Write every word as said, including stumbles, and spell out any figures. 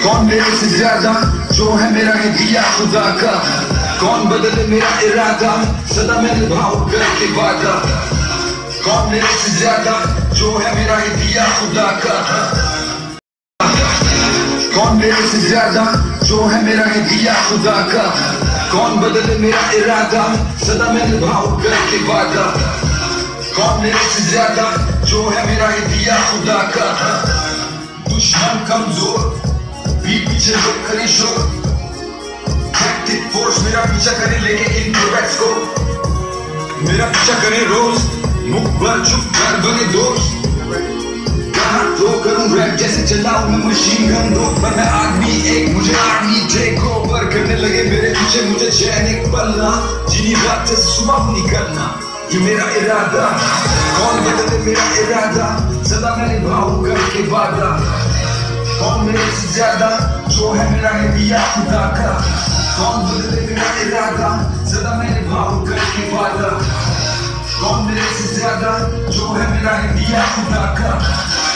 कौन मेरे से ज्यादा जो है मेरा है दिया खुदा का। कौन बदले मेरा इरादा सदा मैं निभाऊं करके वादा। कौन मेरे से ज्यादा जो है मेरा है दिया खुदा का। कौन मेरे से ज्यादा जो है मेरा है दिया खुदा का। कौन बदले मेरा इरादा सदा मैं निभाऊं करके वादा। कौन मेरे से ज्यादा जो है मेरा है दिया खुदा का। दुश्मन कमजोर भी पीछे लोग करे शोर। टैक्टिक फोर्स मेरा पीछा करे लेके इनकरेक्ट्स को। मेरा पीछा करे रोज मुख पर चुप कर बने दोस्त। कहाँ तो करूं रैप जैसे चलाऊं मैं मशीन गन रोक पर मैं आदमी एक मुझे आर्मी टेक ओवर करने लगे मेरे पीछे मुझे चैन एक पलना। जिन्हीं रात से सुबह निकलना ये मेरा इरादा। कौन बदले मेरा इरादा सदा मैं निभाऊं करके वादा। कौन मेरे से ज्यादा जो है मेरा है दिया खुदा का। कौन बदले मेरा इरादा सदा मैं निभाऊं करके वादा। कौन मेरे से ज्यादा जो है मेरा है दिया खुदा का।